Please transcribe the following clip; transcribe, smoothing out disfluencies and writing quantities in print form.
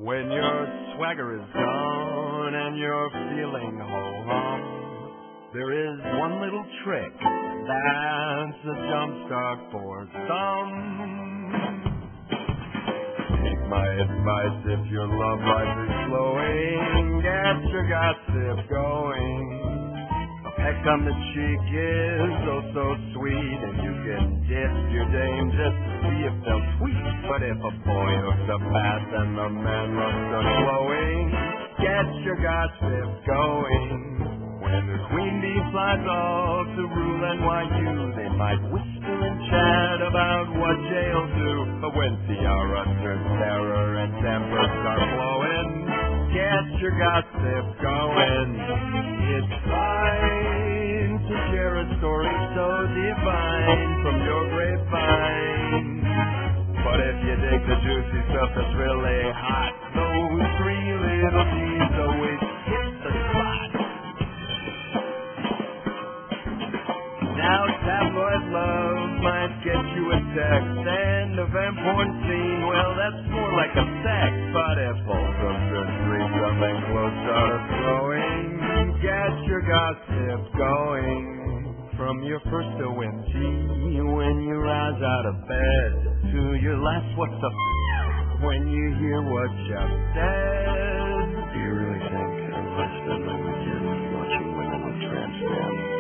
When your swagger is gone and you're feeling ho-hum, there is one little trick that's a jump start for some. Take my advice if your love life is slowing, get your gossip going. A peck on the cheek is oh so sweet, and you can dip your dame just to see if they'll tweet. But if a boy hooks a pass and the man runs are glowing, get your gossip going. When the queen bee flies off to rule NYU, they might whisper and chat about what jails do. But when tiara turns terror and tempers start flowing, get your gossip going. It's fine to share a story so divine from your grapevine. But if you dig the juicy stuff that's really hot, those three little G's always hit the spot. Now tabloid love might get you a text, and a vamp porn scene, well, that's more like a sex. But if Folsom Street something close starts growing, get your gossip going. From your first OMG, when you rise out of bed, to your last what the when you hear what Jeff said. Do you really think I spend my weekend watching women with trans men?